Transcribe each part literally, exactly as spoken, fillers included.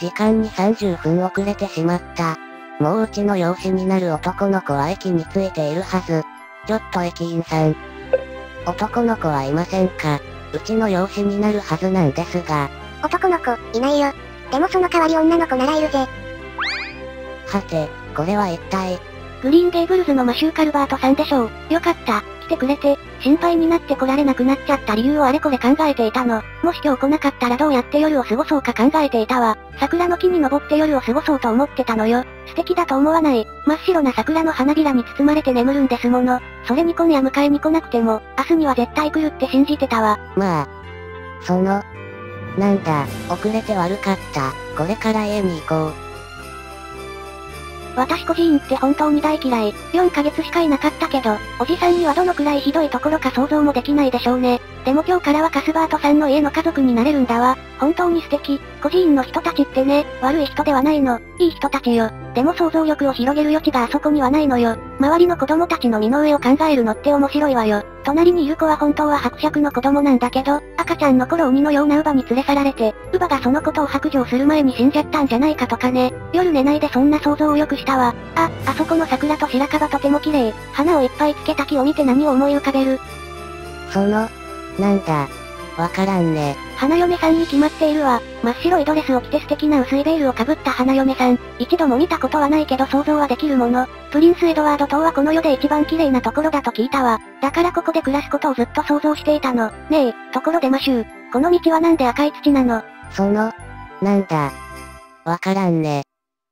時間にさんじゅっぷん遅れてしまった。もううちの養子になる男の子は駅に着いているはず。ちょっと駅員さん。男の子はいませんか？うちの養子になるはずなんですが。 男の子、いないよ。でもその代わり女の子ならいるぜ。 はて、これは一体。 グリーンゲーブルズのマシュー・カルバートさんでしょう。よかった、来てくれて、心配になって来られなくなっちゃった理由をあれこれ考えていたの。もし今日来なかったらどうやって夜を過ごそうか考えていたわ。桜の木に登って夜を過ごそうと思ってたのよ。素敵だと思わない。真っ白な桜の花びらに包まれて眠るんですもの。それに今夜迎えに来なくても、明日には絶対来るって信じてたわ。 まあ。その、なんだ、遅れて悪かった。これから家に行こう。 私孤児院って本当に大嫌い。よんかげつしかいなかったけど、おじさんにはどのくらいひどいところか想像もできないでしょうね。でも今日からはカスバートさんの家の家族になれるんだわ。本当に素敵。孤児院の人たちってね、悪い人ではないの。いい人たちよ。でも想像力を広げる余地があそこにはないのよ。周りの子供たちの身の上を考えるのって面白いわよ。隣にいる子は本当は伯爵の子供なんだけど、赤ちゃんの頃鬼のような乳母に連れ去られて、乳母がそのことを白状する前に死んじゃったんじゃないかとかね。夜寝ないでそんな想像をよくしたわ。あ、あそこの桜と白樺とても綺麗。花をいっぱいつけた木を見て何を思い浮かべる？ その、なんだ、わからんね。 花嫁さんに決まっているわ。真っ白いドレスを着て素敵な薄いベールをかぶった花嫁さん。一度も見たことはないけど想像はできるもの。プリンスエドワード島はこの世で一番綺麗なところだと聞いたわ。だからここで暮らすことをずっと想像していたの。ねえ、ところでマシュー、この道はなんで赤い土なの？ その、なんだ、わからんね。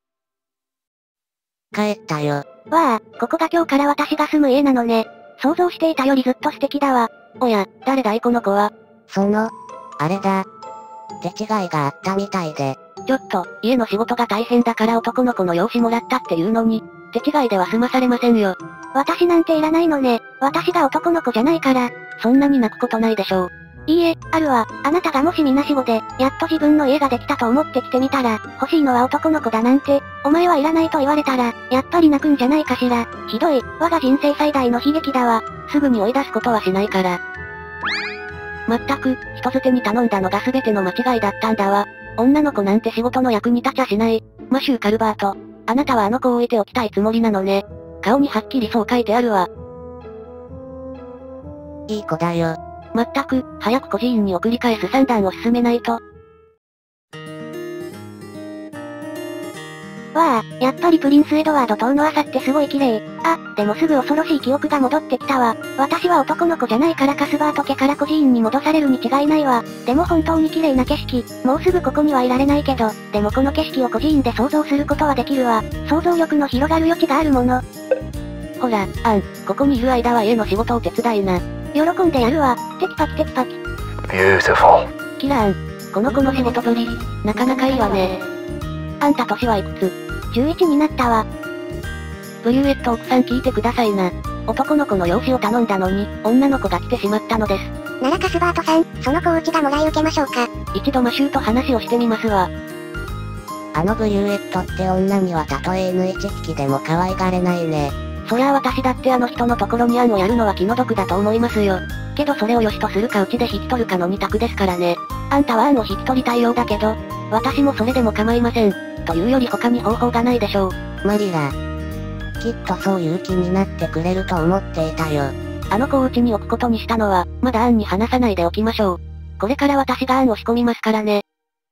帰ったよ。 わあ、ここが今日から私が住む家なのね。想像していたよりずっと素敵だわ。 おや、誰だいこの子は。 その、あれだ。手違いがあったみたいで。 ちょっと、家の仕事が大変だから男の子の養子もらったっていうのに、手違いでは済まされませんよ。 私なんていらないのね。私が男の子じゃないから。 そんなに泣くことないでしょう。 いいえ、あるわ。あなたがもしみなしごで、やっと自分の家ができたと思って来てみたら、欲しいのは男の子だなんて、お前はいらないと言われたら、やっぱり泣くんじゃないかしら。ひどい、我が人生最大の悲劇だわ。 すぐに追い出すことはしないから。まったく、人づてに頼んだのが全ての間違いだったんだわ。女の子なんて仕事の役に立ちゃしない。マシュー・カルバート。あなたはあの子を置いておきたいつもりなのね。顔にはっきりそう書いてあるわ。 いい子だよ。 まったく、早く孤児院に送り返す算段を進めないと。 わあ、やっぱりプリンスエドワード島の朝ってすごい綺麗。あ、でもすぐ恐ろしい記憶が戻ってきたわ。私は男の子じゃないからカスバート家から孤児院に戻されるに違いないわ。でも本当に綺麗な景色。もうすぐここにはいられないけど、でもこの景色を孤児院で想像することはできるわ。想像力の広がる余地があるもの。 ほら、アン、ここにいる間は家の仕事を手伝いな。 喜んでやるわ。テキパキテキパキ。 Beautiful。 キラーン、この子の仕事ぶり、なかなかいいわね。あんた年はいくつ？ じゅういちになったわ。 ブリューエット奥さん聞いてくださいな。男の子の養子を頼んだのに、女の子が来てしまったのです。 ならカスバートさん、その子をうちがもらい受けましょうか。 一度マシューと話をしてみますわ。 あのブリューエットって女にはたとえ犬一匹でも可愛がれないね。 そりゃあ私だってあの人のところに案をやるのは気の毒だと思いますよ。けどそれを良しとするかうちで引き取るかの二択ですからね。あんたは案を引き取りたいようだけど、私もそれでも構いません。というより他に方法がないでしょう。 マリラ。きっとそういう気になってくれると思っていたよ。 あの子をうちに置くことにしたのは、まだ案に話さないでおきましょう。これから私が案を仕込みますからね。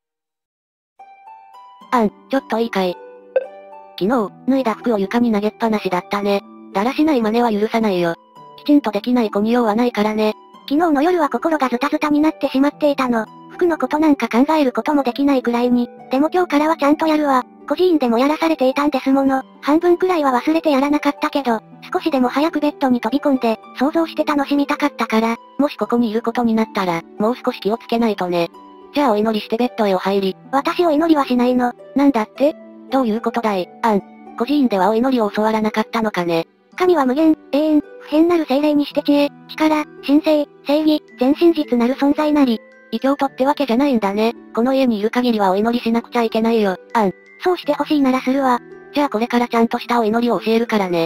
アン、ちょっといいかい？昨日、脱いだ服を床に投げっぱなしだったね。だらしない真似は許さないよ。きちんとできない子に用はないからね。 昨日の夜は心がズタズタになってしまっていたの。服のことなんか考えることもできないくらいに。でも今日からはちゃんとやるわ。孤児院でもやらされていたんですもの。半分くらいは忘れてやらなかったけど、少しでも早くベッドに飛び込んで、想像して楽しみたかったから。 もしここにいることになったら、もう少し気をつけないとね。じゃあお祈りしてベッドへお入り。 私お祈りはしないの。 なんだって？どういうことだい、アン。孤児院ではお祈りを教わらなかったのかね。 神は無限、永遠、不変なる精霊にして知恵、力、神聖、正義、全真実なる存在なり。 異教徒ってわけじゃないんだね。この家にいる限りはお祈りしなくちゃいけないよ、アン。 そうしてほしいならするわ。 じゃあこれからちゃんとしたお祈りを教えるからね。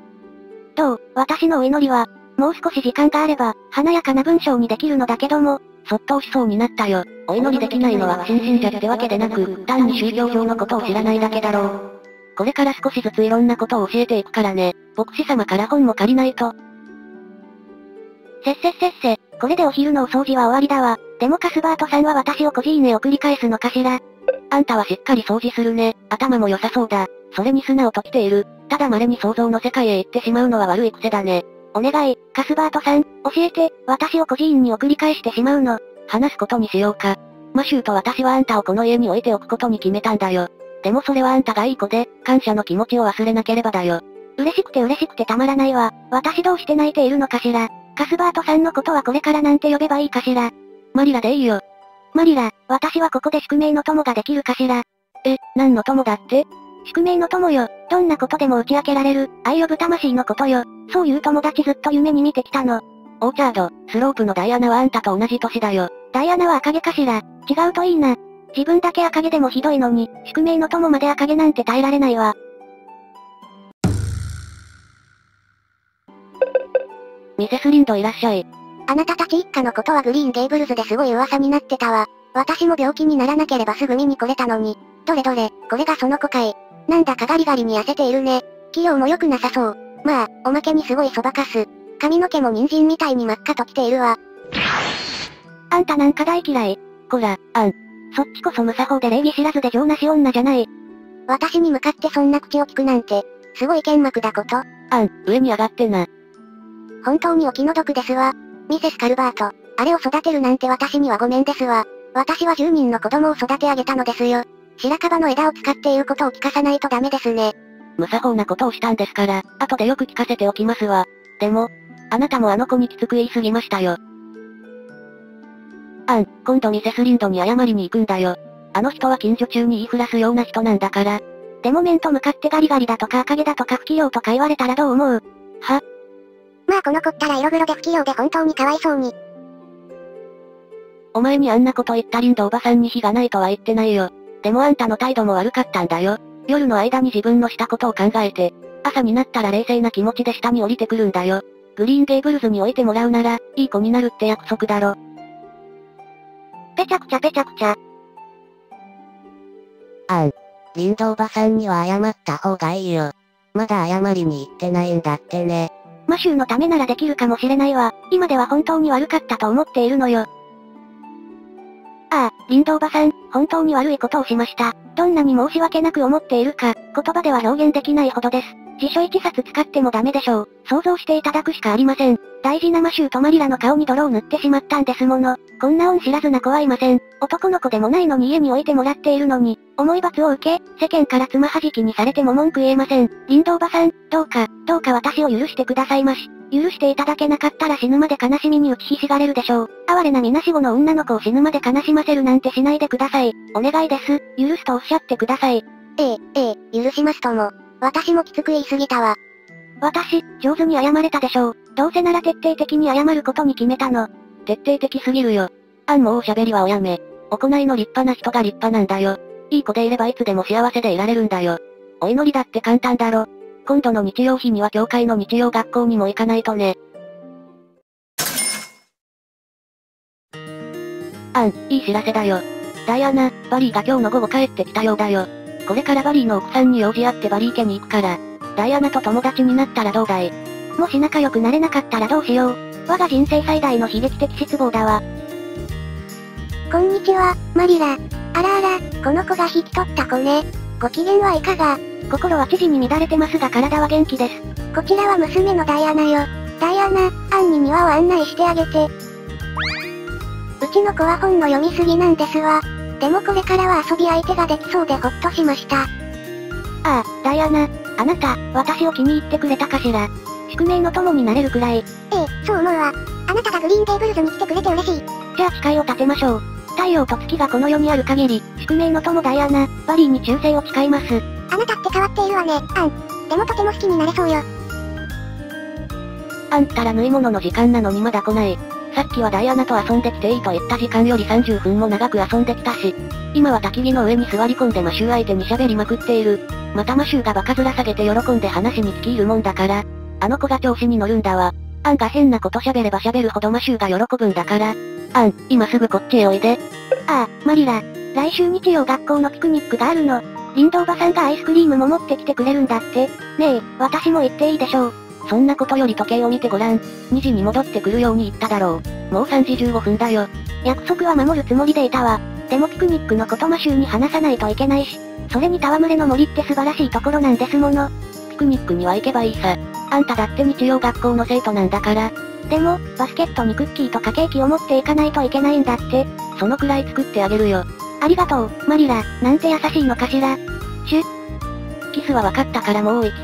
どう、私のお祈りは、もう少し時間があれば、華やかな文章にできるのだけども、 そっと押しそうになったよ。お祈りできないのは不審信者ってわけでなく、単に宗教上のことを知らないだけだろう。これから少しずついろんなことを教えていくからね。牧師様から本も借りないと。 せっせっせっせ、これでお昼のお掃除は終わりだわ。でもカスバートさんは私を個人へ送り返すのかしら。 あんたはしっかり掃除するね。頭も良さそうだ。それに素直と来ている。ただ稀に想像の世界へ行ってしまうのは悪い癖だね。 お願い、カスバートさん、教えて、私を孤児院に送り返してしまうの。 話すことにしようか。マシューと私はあんたをこの家に置いておくことに決めたんだよ。でもそれはあんたがいい子で、感謝の気持ちを忘れなければだよ。 嬉しくて嬉しくてたまらないわ。私どうして泣いているのかしら。カスバートさんのことはこれからなんて呼べばいいかしら。 マリラでいいよ。 マリラ、私はここで宿命の友ができるかしら。 え、何の友だって？ 宿命の友よ。どんなことでも打ち明けられる、愛呼ぶ魂のことよ。そういう友達ずっと夢に見てきたの。 オーチャード、スロープのダイアナはあんたと同じ年だよ。 ダイアナは赤毛かしら。違うといいな。自分だけ赤毛でもひどいのに、宿命の友まで赤毛なんて耐えられないわ。 ミセスリンドいらっしゃい。 あなたたち一家のことはグリーンゲーブルズですごい噂になってたわ。私も病気にならなければすぐ見に来れたのに。どれどれ、これがその子かい。なんだかガリガリに痩せているね。器用も良くなさそう。まあ、おまけにすごいそばかす。髪の毛も人参みたいに真っ赤ときているわ。 あんたなんか大嫌い。 こら、あん。 そっちこそ無作法で礼儀知らずで情なし女じゃない。 私に向かってそんな口を聞くなんて、すごい剣幕だこと。 あん、上に上がってな。 本当にお気の毒ですわ。ミセス・カルバート、あれを育てるなんて私にはごめんですわ。私はじゅうにんの子供を育て上げたのですよ。白樺の枝を使って言うことを聞かさないとダメですね。 無作法なことをしたんですから、後でよく聞かせておきますわ。でも、あなたもあの子にきつく言い過ぎましたよ。あん、今度ミセスリンドに謝りに行くんだよ。あの人は近所中に言いふらすような人なんだから。 でも面と向かってガリガリだとか赤毛だとか不器用とか言われたらどう思う？ は？ まあこの子ったら色黒で不器用で本当にかわいそうに。 お前にあんなこと言ったリンドおばさんに非がないとは言ってないよ。でもあんたの態度も悪かったんだよ。夜の間に自分のしたことを考えて、朝になったら冷静な気持ちで下に降りてくるんだよ。グリーンゲーブルズに置いてもらうなら、いい子になるって約束だろ。 ぺちゃくちゃぺちゃくちゃ。 あん、リンドおばさんには謝った方がいいよ。まだ謝りに行ってないんだってね。 マシューのためならできるかもしれないわ。今では本当に悪かったと思っているのよ。ああ、リンドおばさん、本当に悪いことをしました。どんなに申し訳なく思っているか、言葉では表現できないほどです。辞書一冊使ってもダメでしょう。想像していただくしかありません。大事なマシューとマリラの顔に泥を塗ってしまったんですもの。こんな恩知らずな子はいません。男の子でもないのに家に置いてもらっているのに、重い罰を受け、世間からつまはじきにされても文句言えません。リンドおばさん、どうか、どうか私を許してくださいまし。許していただけなかったら死ぬまで悲しみに打ちひしがれるでしょう。哀れなみなしごの女の子を死ぬまで悲しませるなんてしないでください。お願いです。許すとおっしゃってください。 ええ、ええ、許しますとも。私もきつく言い過ぎたわ。 私、上手に謝れたでしょう。どうせなら徹底的に謝ることに決めたの。 徹底的すぎるよ。あんもうおしゃべりはおやめ。行いの立派な人が立派なんだよ。いい子でいればいつでも幸せでいられるんだよ。お祈りだって簡単だろ。今度の日曜日には教会の日曜学校にも行かないとね。あん、いい知らせだよ。ダイアナ、バリーが今日の午後帰ってきたようだよ。これからバリーの奥さんに用事あってバリー家に行くから、ダイアナと友達になったらどうだい？ もし仲良くなれなかったらどうしよう。我が人生最大の悲劇的失望だわ。 こんにちは、マリラ。あらあら、この子が引き取った子ね。ご機嫌はいかが？ 心は知事に乱れてますが体は元気です。 こちらは娘のダイアナよ。ダイアナ、アンに庭を案内してあげて。うちの子は本の読みすぎなんですわ。でもこれからは遊び相手ができそうでほっとしました。 ああ、ダイアナ、あなた、私を気に入ってくれたかしら。宿命の友になれるくらい。 ええ、そう思うわ。あなたがグリーンゲーブルズに来てくれて嬉しい。 じゃあ誓いを立てましょう。太陽と月がこの世にある限り、宿命の友ダイアナ、バリーに忠誠を誓います。 あなたって変わっているわね、アン。でもとても好きになれそうよ。 あんたら縫い物の時間なのにまだ来ない。さっきはダイアナと遊んできていいと言った時間よりさんじゅっぷんも長く遊んできたし、今は焚き火の上に座り込んでマシュー相手に喋りまくっている。またマシューがバカ面下げて喜んで話に聞き入るもんだから、あの子が調子に乗るんだわ。アンが変なこと喋れば喋るほどマシューが喜ぶんだから、 アン、今すぐこっちへおいで。 ああ、マリラ。来週日曜学校のピクニックがあるの。リンドおばさんがアイスクリームも持ってきてくれるんだって。ねえ、私も行っていいでしょう。 そんなことより時計を見てごらん。にじに戻ってくるように言っただろう。もうさんじじゅうごふんだよ。 約束は守るつもりでいたわ。でもピクニックのことマシューに話さないといけないし。それに戯れの森って素晴らしいところなんですもの。 ピクニックには行けばいいさ。あんただって日曜学校の生徒なんだから。 でも、バスケットにクッキーとかケーキを持っていかないといけないんだって。 そのくらい作ってあげるよ。 ありがとう、マリラ。なんて優しいのかしら。シュ。 キスは分かったからもう行き。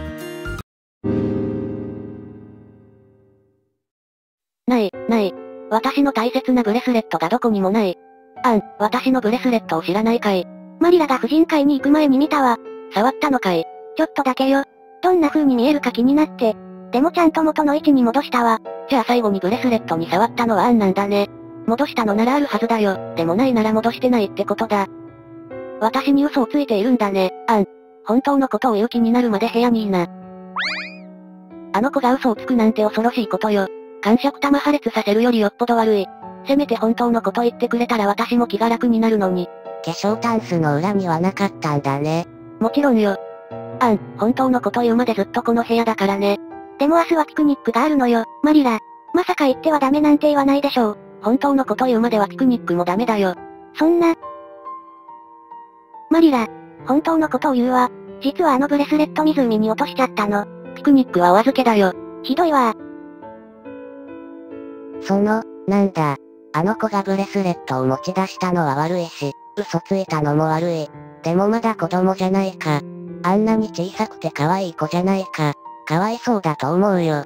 ない、ない。私の大切なブレスレットがどこにもない。アン、私のブレスレットを知らないかい。 マリラが婦人会に行く前に見たわ。 触ったのかい。 ちょっとだけよ。どんな風に見えるか気になって。でもちゃんと元の位置に戻したわ。 じゃあ最後にブレスレットに触ったのはアンなんだね。戻したのならあるはずだよ。でもないなら戻してないってことだ。私に嘘をついているんだね、アン。本当のことを言う気になるまで部屋にいな。あの子が嘘をつくなんて恐ろしいことよ。感触玉破裂させるよりよっぽど悪い。せめて本当のこと言ってくれたら私も気が楽になるのに。 化粧タンスの裏にはなかったんだね。 もちろんよ。アン、本当のこと言うまでずっとこの部屋だからね。 でも明日はピクニックがあるのよ、マリラ。まさか行ってはダメなんて言わないでしょう。 本当のこと言うまではピクニックもダメだよ。 そんな。マリラ、本当のことを言うわ。実はあのブレスレット湖に落としちゃったの。 ピクニックはお預けだよ。 ひどいわ。 その、なんだ。あの子がブレスレットを持ち出したのは悪いし、嘘ついたのも悪い。でもまだ子供じゃないか。あんなに小さくて可愛い子じゃないか。かわいそうだと思うよ。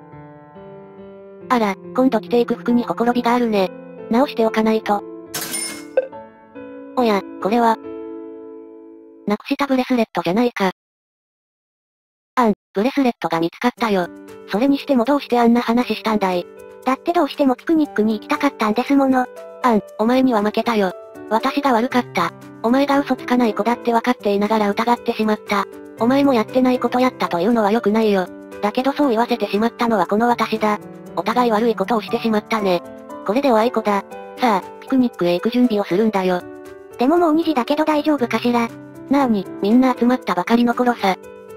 あら、今度着ていく服にほころびがあるね。直しておかないと。おや、これは。なくしたブレスレットじゃないか。アン、ブレスレットが見つかったよ。それにしてもどうしてあんな話したんだい。 だってどうしてもピクニックに行きたかったんですもの。 アン、お前には負けたよ。私が悪かった。お前が嘘つかない子だって分かっていながら疑ってしまった。お前もやってないことやったというのは良くないよ。だけどそう言わせてしまったのはこの私だ。お互い悪いことをしてしまったね。これでおあいこだ。さあ、ピクニックへ行く準備をするんだよ。 でももうにじだけど大丈夫かしら。 なあに、みんな集まったばかりの頃さ。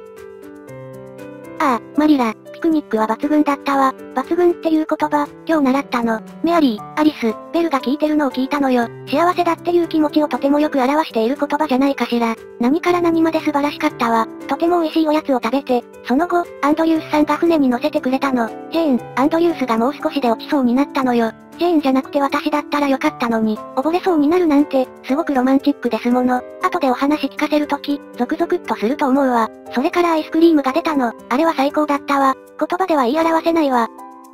ああ、マリラ、ピクニックは抜群だったわ。抜群っていう言葉、今日習ったの。メアリー、アリス、ベルが聞いてるのを聞いたのよ。幸せだっていう気持ちをとてもよく表している言葉じゃないかしら。何から何まで素晴らしかったわ。とても美味しいおやつを食べて、その後、アンドリュースさんが船に乗せてくれたの。ジェーン、アンドリュースがもう少しで落ちそうになったのよ。ジェーンじゃなくて私だったらよかったのに、溺れそうになるなんて、すごくロマンチックですもの。後でお話聞かせるとき、ゾクゾクっとすると思うわ。それからアイスクリームが出たの。あれは最高だったわ。言葉では言い表せないわ。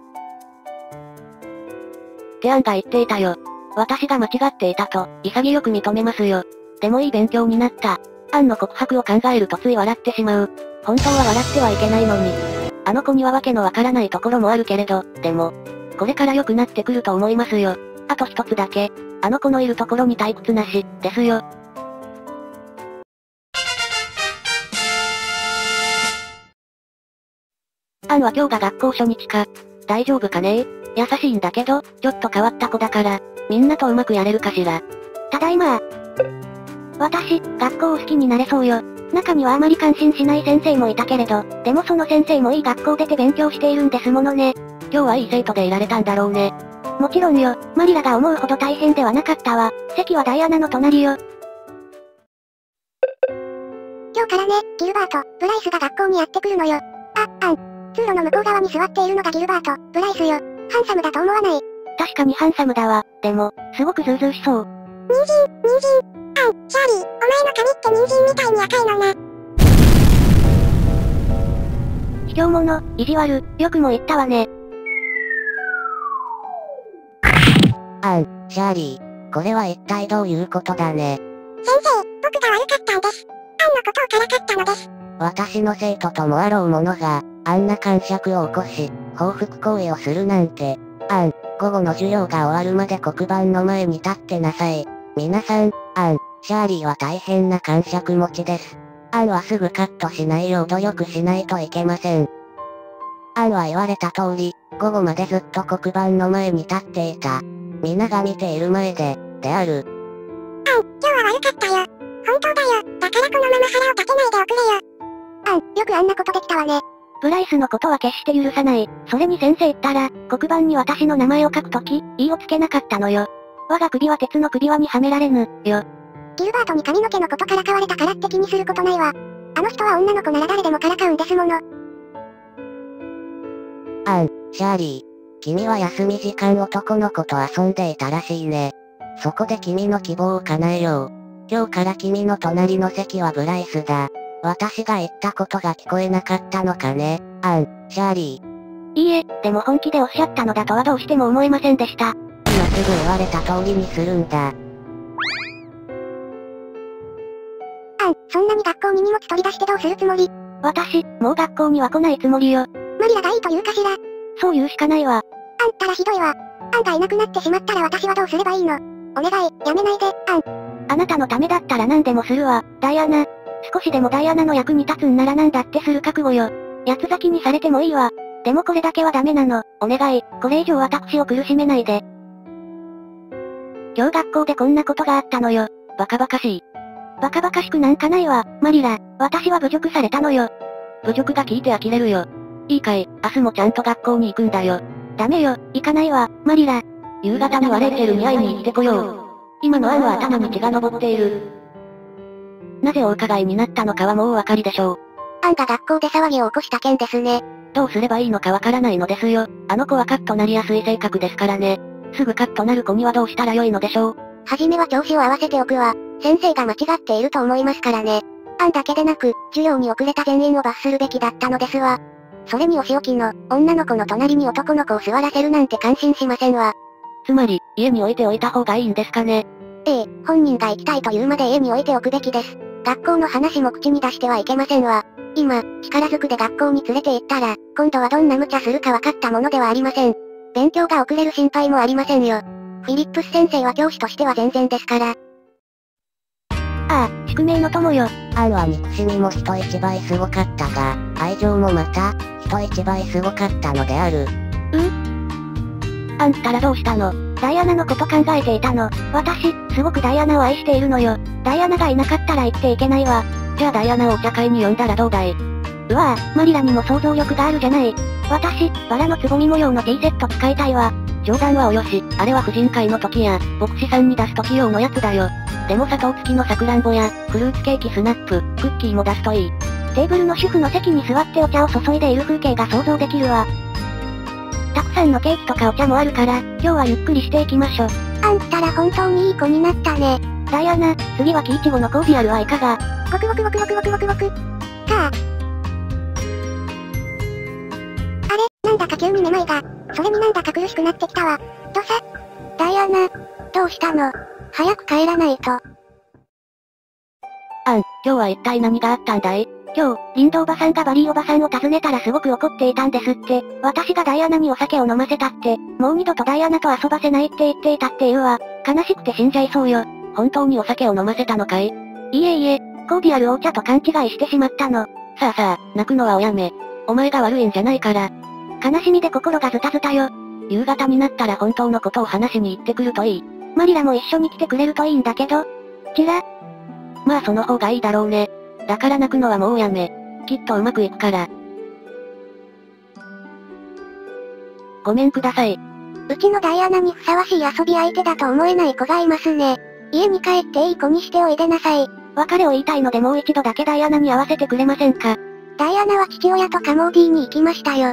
ってアンが言っていたよ。私が間違っていたと、潔く認めますよ。でもいい勉強になった。アンの告白を考えるとつい笑ってしまう。本当は笑ってはいけないのに。あの子にはわけのわからないところもあるけれど、でも、これから良くなってくると思いますよ。あと一つだけ。あの子のいるところに退屈なし、ですよ。アンは今日が学校初日か。大丈夫かね？優しいんだけど、ちょっと変わった子だから、みんなとうまくやれるかしら。 ただいま。私、学校を好きになれそうよ。中にはあまり感心しない先生もいたけれど、でもその先生もいい学校出て勉強しているんですものね。 今日はいい生徒でいられたんだろうね。 もちろんよ、マリラが思うほど大変ではなかったわ。席はダイアナの隣よ。 今日からね、ギルバート、ブライスが学校にやってくるのよ。あ、アン。通路の向こう側に座っているのがギルバート、ブライスよ。ハンサムだと思わない？ 確かにハンサムだわ。でも、すごくズうずうしそう。 人参、人参。アン、シャーリー、お前の髪って人参みたいに赤いのな。 卑怯者、意地悪、よくも言ったわね。 アン、シャーリー、これは一体どういうことだね。 先生、僕が悪かったんです。アンのことをからかったのです。 私の生徒ともあろう者が、あんな感触を起こし、報復行為をするなんて。アン、午後の授業が終わるまで黒板の前に立ってなさい。皆さん、アン、シャーリーは大変な感触持ちです。アンはすぐカットしないよう努力しないといけません。アンは言われた通り、午後までずっと黒板の前に立っていた。 皆が見ている前で、である。 あん、今日は悪かったよ。本当だよ。だからこのまま腹を立てないでおくれよ。あん、よくあんなことできたわね。 ブライスのことは決して許さない。それに先生ったら、黒板に私の名前を書くとき、いをつけなかったのよ。我が首は鉄の首輪にはめられぬ、よ。 ギルバートに髪の毛のことからかわれたからって気にすることないわ。あの人は女の子なら誰でもからかうんですもの。 あん、シャーリー。君は休み時間男の子と遊んでいたらしいね。そこで君の希望を叶えよう。今日から君の隣の席はブライスだ。私が言ったことが聞こえなかったのかね、アン、シャーリー。 いいえ、でも本気でおっしゃったのだとはどうしても思えませんでした。 今すぐ言われた通りにするんだ。 あん、そんなに学校に荷物取り出してどうするつもり？ 私、もう学校には来ないつもりよ。 マリラがいいと言うかしら？ そう言うしかないわ。 あんたらひどいわ。あんがいなくなってしまったら私はどうすればいいの？お願い、やめないで、あん。 あなたのためだったら何でもするわ、ダイアナ。少しでもダイアナの役に立つんなら何だってする覚悟よ。八つ咲きにされてもいいわ。でもこれだけはダメなの。お願い、これ以上私を苦しめないで。今日学校でこんなことがあったのよ。バカバカしい。バカバカしくなんかないわ、マリラ。私は侮辱されたのよ。 侮辱が聞いて呆れるよ。いいかい、明日もちゃんと学校に行くんだよ。 ダメよ、行かないわ、マリラ。 夕方にはレイチェルに会いに行ってこよう。今のアンは頭に血が昇っている。なぜお伺いになったのかはもうお分かりでしょう。 アンが学校で騒ぎを起こした件ですね。 どうすればいいのかわからないのですよ。あの子はカッとなりやすい性格ですからね。すぐカッとなる子にはどうしたらよいのでしょう。 はじめは調子を合わせておくわ。先生が間違っていると思いますからね。アンだけでなく、授業に遅れた全員を罰するべきだったのですわ。それにお仕置きの、女の子の隣に男の子を座らせるなんて感心しませんわ。 つまり、家に置いておいた方がいいんですかね。 ええ、本人が行きたいと言うまで家に置いておくべきです。学校の話も口に出してはいけませんわ。今、力ずくで学校に連れて行ったら、今度はどんな無茶するか分かったものではありません。勉強が遅れる心配もありませんよ。フィリップス先生は教師としては全然ですから。 ああ、宿命の友よ。 アンは憎しみも人一倍すごかったが、愛情もまた、人一倍すごかったのである。 うあんたらどうしたの？ ダイアナのこと考えていたの。私、すごくダイアナを愛しているのよ。ダイアナがいなかったら生きていけないわ。 じゃあダイアナをお茶会に呼んだらどうだい？ うわぁ、マリラにも想像力があるじゃない。私、バラのつぼみ模様のティーセット使いたいわ。 冗談はおよし、あれは婦人会の時や、牧師さんに出す時用のやつだよ。でも砂糖付きのさくらんぼや、フルーツケーキスナップ、クッキーも出すといい。 テーブルの主婦の席に座ってお茶を注いでいる風景が想像できるわ。たくさんのケーキとかお茶もあるから、今日はゆっくりしていきましょ。 あんたら本当にいい子になったね。 ダイアナ、次はキイチゴのコーディアルはいかが？ ごくごくごくごくごくごくごく。かあ。あれ、なんだか急にめまいが。それになんだか苦しくなってきたわ。とさ。ダイアナ、どうしたの？早く帰らないと。 あん、今日は一体何があったんだい？ 今日、リンドおばさんがバリーおばさんを訪ねたらすごく怒っていたんですって。私がダイアナにお酒を飲ませたって、もう二度とダイアナと遊ばせないって言っていたっていうわ。悲しくて死んじゃいそうよ。 本当にお酒を飲ませたのかい？ いいえいえ、コーディアルをお茶と勘違いしてしまったの。 さあさあ、泣くのはおやめ。お前が悪いんじゃないから。 悲しみで心がズタズタよ。 夕方になったら本当のことを話しに行ってくるといい。 マリラも一緒に来てくれるといいんだけど。チラ。 まあその方がいいだろうね。だから泣くのはもうやめ。きっとうまくいくから。ごめんください。 うちのダイアナにふさわしい遊び相手だと思えない子がいますね。家に帰っていい子にしておいでなさい。 別れを言いたいのでもう一度だけダイアナに会わせてくれませんか？ ダイアナは父親とカモーディーに行きましたよ。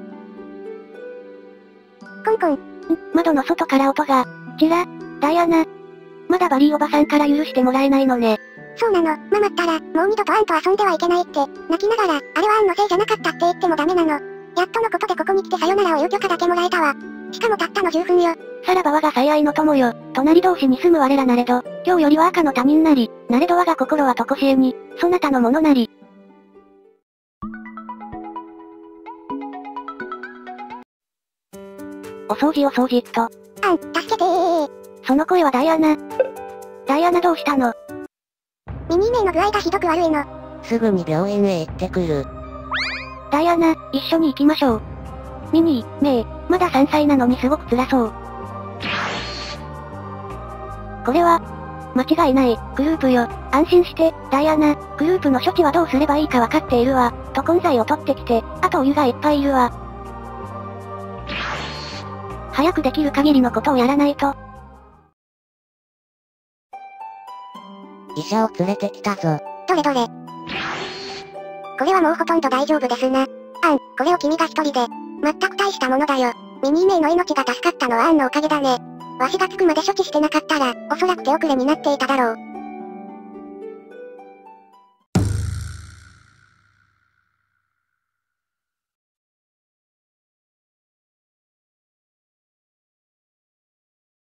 コンコン。ん、 窓の外から音が。チラ、ダイアナ。まだバリーおばさんから許してもらえないのね。 そうなの、ママったら、もう二度とアンと遊んではいけないって、泣きながら、あれはアンのせいじゃなかったって言ってもダメなの。やっとのことでここに来てさよならを言う許可だけもらえたわ。しかもたったのじゅっぷんよ。 さらば我が最愛の友よ。隣同士に住む我らなれど、今日よりは赤の他人なり、なれど我が心はとこしえに、そなたのものなり。お掃除お掃除っと。 アン、助けてー。 その声はダイアナ。ダイアナどうしたの？ ミニーメイの具合がひどく悪いの。 すぐに病院へ行ってくる。 ダイアナ、一緒に行きましょう。ミニー、メイ、まださんさいなのにすごく辛そう。 これは、間違いない、グループよ。安心して、ダイアナ、グループの処置はどうすればいいかわかっているわ。と根剤を取ってきて、あとお湯がいっぱいいるわ。早くできる限りのことをやらないと。 医者を連れてきたぞ。 どれどれ。これはもうほとんど大丈夫ですな。アン、これを君が一人で。全く大したものだよ。ミニーメイの命が助かったのはアンのおかげだね。わしが着くまで処置してなかったら、おそらく手遅れになっていただろう。